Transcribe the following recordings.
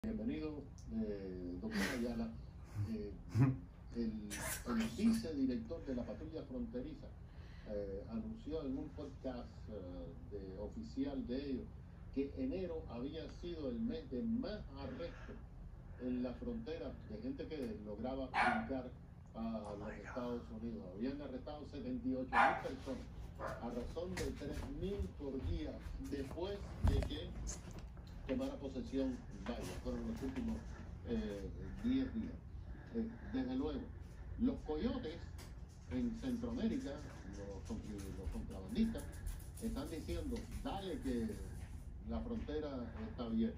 Bienvenido, doctor Ayala. Eh, el vicedirector de la patrulla fronteriza anunció en un podcast oficial de ellos que enero había sido el mes de más arrestos en la frontera de gente que lograba brincar a los Estados Unidos. Habían arrestado 78.000 personas a razón de 3.000 por día después de que tomara posesión Biden. Fueron los últimos 10 días. Desde luego, los coyotes en Centroamérica, los contrabandistas, están diciendo, dale que la frontera está abierta.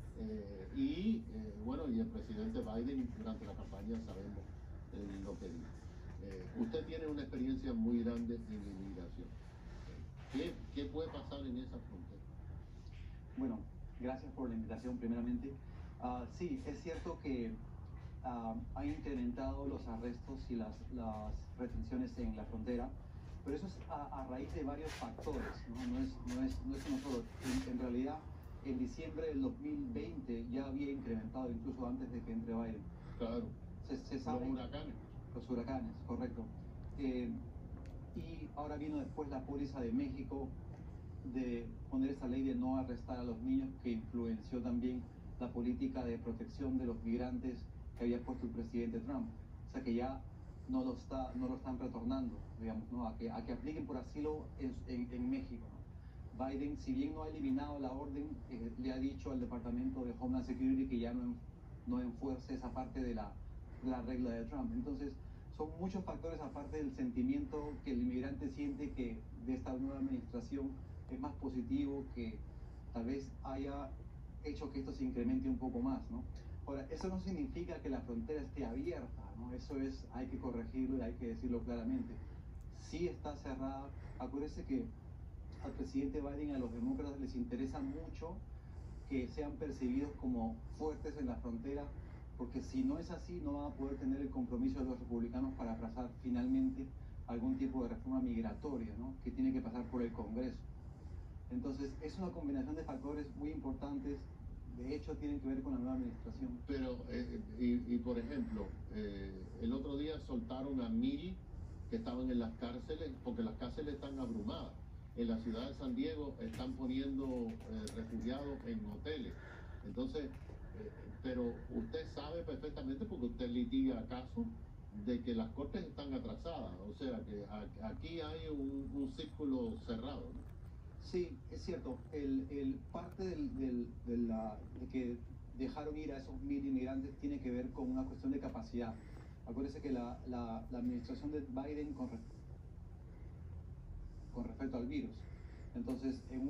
Bueno, y el presidente Biden durante la campaña sabemos lo que dijo. Usted tiene una experiencia muy grande en inmigración. ¿Qué puede pasar en esa frontera? Bueno, gracias por la invitación primeramente. Sí, es cierto que han incrementado los arrestos y las retenciones en la frontera, pero eso es a raíz de varios factores, no es uno solo. En realidad, en diciembre del 2020 ya había incrementado, incluso antes de que entre Biden. Claro. Se sabe, los huracanes, correcto. Y ahora vino después la póliza de México de poner esa ley de no arrestar a los niños, que influenció también la política de protección de los migrantes que había puesto el presidente Trump. O sea que ya no lo están retornando, digamos, ¿no? a que apliquen por asilo en México, ¿no? Biden, si bien no ha eliminado la orden, le ha dicho al Departamento de Homeland Security que ya no enfuerce esa parte de la regla de Trump. Entonces, son muchos factores, aparte del sentimiento que el inmigrante siente que de esta nueva administración es más positivo, que tal vez haya hecho que esto se incremente un poco más, ¿no? Ahora, eso no significa que la frontera esté abierta, ¿no? Eso hay que corregirlo y hay que decirlo claramente. Sí está cerrada. Acuérdense que al presidente Biden y a los demócratas les interesa mucho que sean percibidos como fuertes en la frontera, porque si no es así, no van a poder tener el compromiso de los republicanos para aplazar finalmente algún tipo de reforma migratoria, ¿no? Que tiene que pasar por el Congreso. Entonces, es una combinación de factores muy importantes. De hecho, tienen que ver con la nueva administración. Pero, por ejemplo, el otro día soltaron a 1.000 que estaban en las cárceles, porque las cárceles están abrumadas. En la ciudad de San Diego están poniendo refugiados en hoteles. Entonces, pero usted sabe perfectamente, porque usted litiga casos, de que las cortes están atrasadas. O sea, que aquí hay un círculo cerrado, ¿no? Sí, es cierto. Parte de que dejaron ir a esos 1.000 inmigrantes tiene que ver con una cuestión de capacidad. Acuérdense que la administración de Biden con respecto al virus. Entonces, en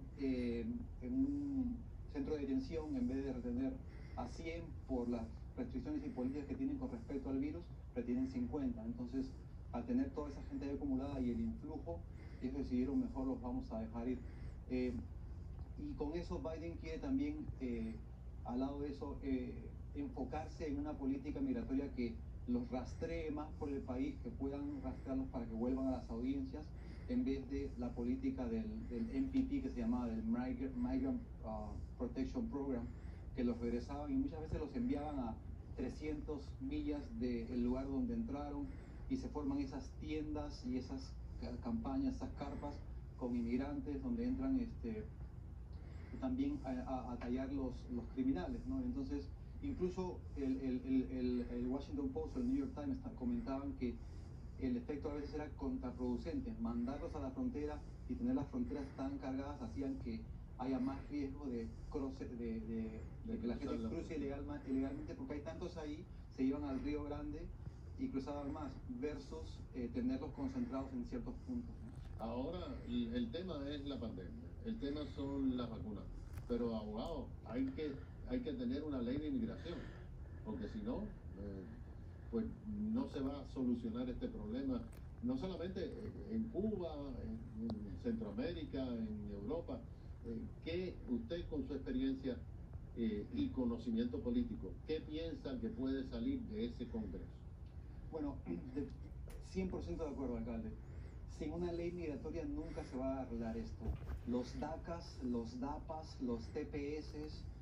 un centro de detención, en vez de retener a 100 por las restricciones y políticas que tienen con respecto al virus, retienen 50. Entonces, al tener toda esa gente ahí acumulada y el influjo, ellos decidieron mejor los vamos a dejar ir. Y con eso Biden quiere también, al lado de eso, enfocarse en una política migratoria que los rastree más por el país, que puedan rastrearlos para que vuelvan a las audiencias, en vez de la política del MPP, que se llamaba del Migrant Protection Program, que los regresaban y muchas veces los enviaban a 300 millas del lugar donde entraron, y se forman esas tiendas y esas campañas, esas carpas con inmigrantes donde entran también a tallar los criminales, ¿no? Entonces, incluso el Washington Post o el New York Times comentaban que el efecto a veces era contraproducente. Mandarlos a la frontera y tener las fronteras tan cargadas hacían que haya más riesgo de que la gente cruce ilegalmente, porque hay tantos ahí, se iban al Río Grande y cruzaban más, versus tenerlos concentrados en ciertos puntos, ¿no? Ahora, el tema es la pandemia, el tema son las vacunas, pero abogado, hay que tener una ley de inmigración, porque si no, pues no se va a solucionar este problema, no solamente en Cuba, en Centroamérica, en Europa. ¿Qué usted, con su experiencia y conocimiento político, qué piensa que puede salir de ese Congreso? Bueno, 100% de acuerdo, alcalde. Sin una ley migratoria nunca se va a arreglar esto. Los DACAs, los DAPAs, los TPS,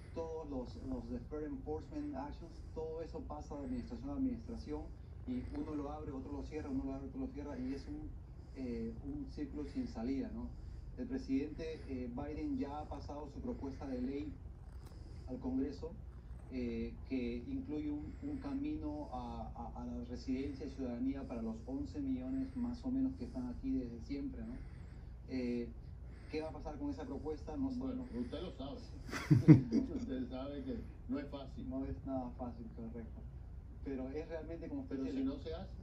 todos los Deferred Enforcement Actions, todo eso pasa de administración a administración y uno lo abre, otro lo cierra, uno lo abre, otro lo cierra y es un ciclo sin salida, ¿no? El presidente Biden ya ha pasado su propuesta de ley al Congreso que incluye un camino a la residencia y ciudadanía para los 11 millones más o menos que están aquí desde siempre, ¿no? ¿Qué va a pasar con esa propuesta? No Bueno, sabemos. usted lo sabe. Usted sabe que no es fácil. No es nada fácil, correcto. Pero es realmente como usted Pero dice, si no se hace,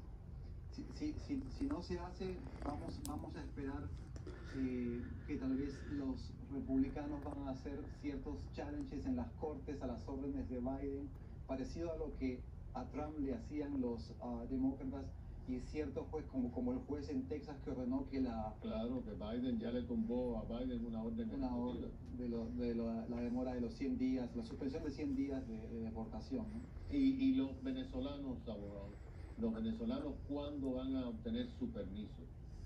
si no se hace, vamos a esperar que tal vez los republicanos van a hacer ciertos challenges en las cortes a las órdenes de Biden, parecido a lo que a Trump le hacían los demócratas, y cierto juez, como el juez en Texas que ordenó que claro que Biden ya le tumbó a Biden una orden ejecutiva. la demora de los 100 días, la suspensión de 100 días de deportación, ¿no? Y los venezolanos, abogados, los venezolanos, ¿cuándo van a obtener su permiso?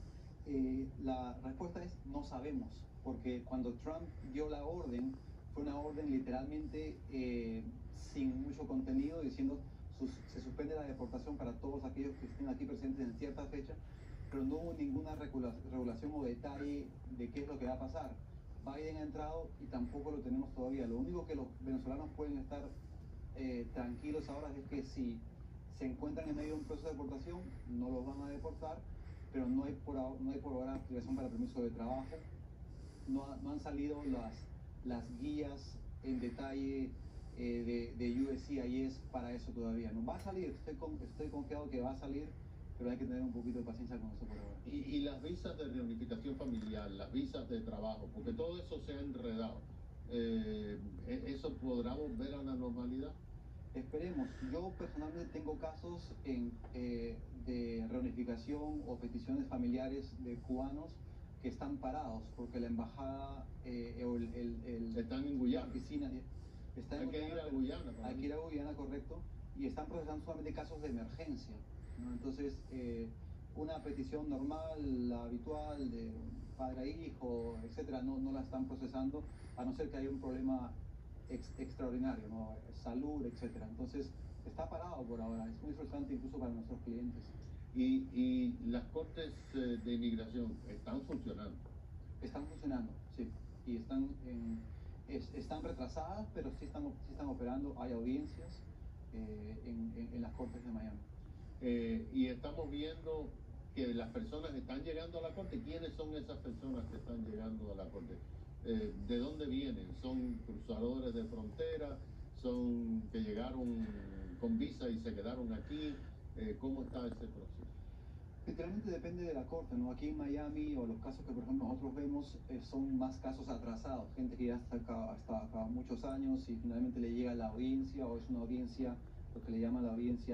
La respuesta es no sabemos, porque cuando Trump dio la orden, fue una orden literalmente sin mucho contenido, diciendo se suspende la deportación para todos aquellos que estén aquí presentes en cierta fecha, pero no hubo ninguna regulación o detalle de qué es lo que va a pasar. Biden ha entrado y tampoco lo tenemos todavía. Lo único que los venezolanos pueden estar tranquilos ahora es que si se encuentran en medio de un proceso de deportación, no los van a deportar, pero no hay por ahora activación para permiso de trabajo. No han salido las guías en detalle de USCIS para eso todavía. No va a salir, estoy confiado que va a salir, pero hay que tener un poquito de paciencia con eso por ahora. Y las visas de reunificación familiar, las visas de trabajo, porque todo eso se ha enredado. ¿Eso podrá volver a la normalidad? Esperemos. Yo personalmente tengo casos de reunificación o peticiones familiares de cubanos que están parados porque la embajada o están en Guyana. La oficina está en hay que ir a Guyana. Hay que ir a Guyana, correcto, y están procesando solamente casos de emergencia, ¿no? Entonces, una petición normal, la habitual de padre a hijo, etcétera, no la están procesando, a no ser que haya un problema extraordinario, ¿no? Salud, etcétera. Entonces, está parado por ahora. Es muy frustrante incluso para nuestros clientes. Y las cortes de inmigración están funcionando. Están funcionando, sí. Y están retrasadas, pero sí están operando. Hay audiencias en las cortes de Miami. Y estamos viendo que las personas están llegando a la corte. ¿Quiénes son esas personas que están llegando a la corte? ¿De dónde vienen? ¿Son cruzadores de frontera? ¿Son que llegaron con visa y se quedaron aquí? ¿Cómo está ese proceso? Literalmente depende de la corte, ¿no? Aquí en Miami, o los casos que por ejemplo nosotros vemos, son más casos atrasados, gente que ya está acá muchos años y finalmente le llega la audiencia, o es una audiencia, lo que le llaman la audiencia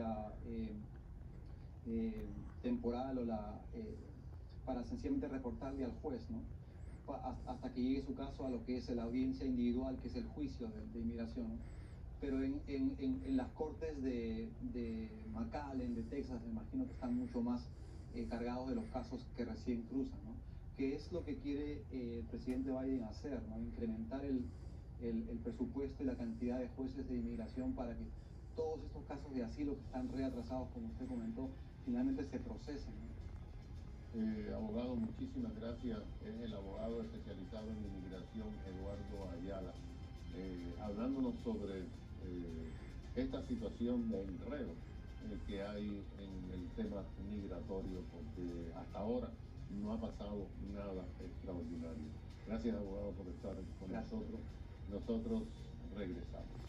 temporal, o para sencillamente reportarle al juez, ¿no? Hasta que llegue su caso a lo que es la audiencia individual, que es el juicio de inmigración, ¿no? Pero en las cortes de McAllen, de Texas, me imagino que están mucho más cargados de los casos que recién cruzan, ¿no? Que es lo que quiere el presidente Biden hacer, ¿no? Incrementar el presupuesto y la cantidad de jueces de inmigración para que todos estos casos de asilo que están reatrasados, como usted comentó, finalmente se procesen, ¿no? Abogado, muchísimas gracias. Es el abogado especializado en inmigración, Eduardo Ayala, hablándonos sobre esta situación de enredo que hay en el tema migratorio, porque hasta ahora no ha pasado nada extraordinario. Gracias, abogado, por estar con nosotros. Nosotros regresamos.